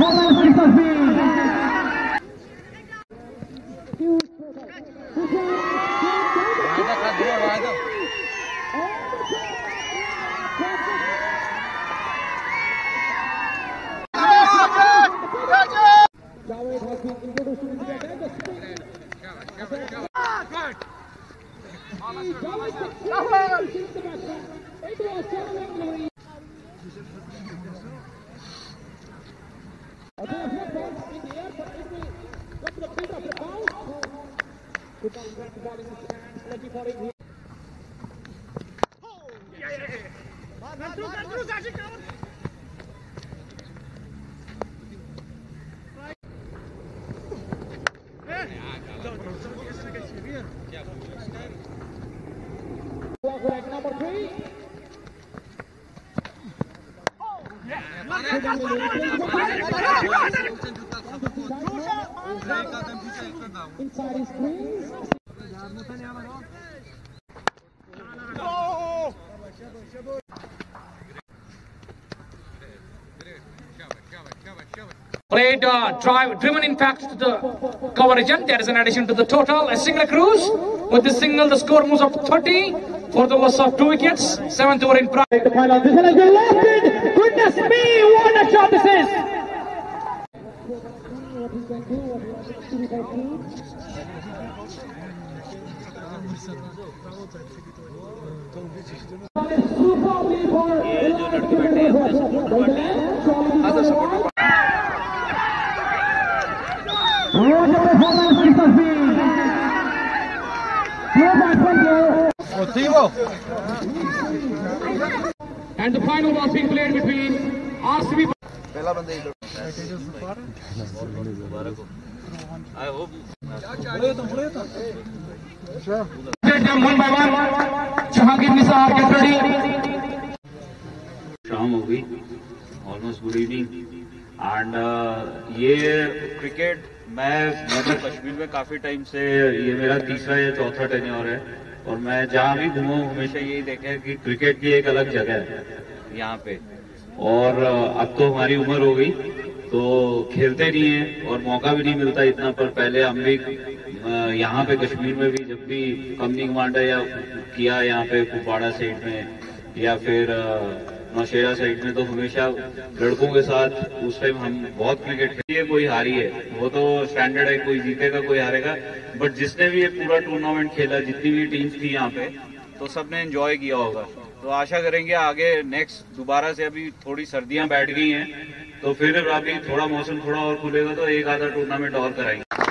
Inside his screens. Played driven in fact to the coverage, and there is an addition to the total. A single cruise. With the single, the score moves up to 30 for the loss of 2 wickets. 7th over in prime. The final. This one has been lofted. Goodness me, what a shot this is! And the final was being played between RCB. I hope. One by one, Jahangir Nisar get ready. शाम हो गई, almost good evening. And ये cricket मैं कश्मीर में काफी time से, ये मेरा तीसरा या चौथा टेन्योर है, और मैं जहाँ भी घूमा हूँ हमेशा यही देखा है कि क्रिकेट की एक अलग जगह है यहाँ पे। और अब तो हमारी उम्र हो गई तो खेलते नहीं है और मौका भी नहीं मिलता इतना, पर पहले हम भी यहाँ पे कश्मीर में भी जब भी कंपनी कमांडर या किया यहाँ पे कुपवाड़ा साइड में या फिर नौशेरा साइड में, तो हमेशा लड़कों के साथ उस टाइम हम बहुत क्रिकेट खेली है। कोई हारी है वो तो स्टैंडर्ड है, कोई जीतेगा कोई हारेगा, बट जिसने भी ये पूरा टूर्नामेंट खेला, जितनी भी टीम्स थी यहाँ पे, तो सबने एंजॉय किया होगा। तो आशा करेंगे आगे नेक्स्ट दोबारा से, अभी थोड़ी सर्दियां बैठ गई हैं तो फिर अभी थोड़ा मौसम थोड़ा और खुलेगा तो एक आधा टूर्नामेंट और कराएंगे।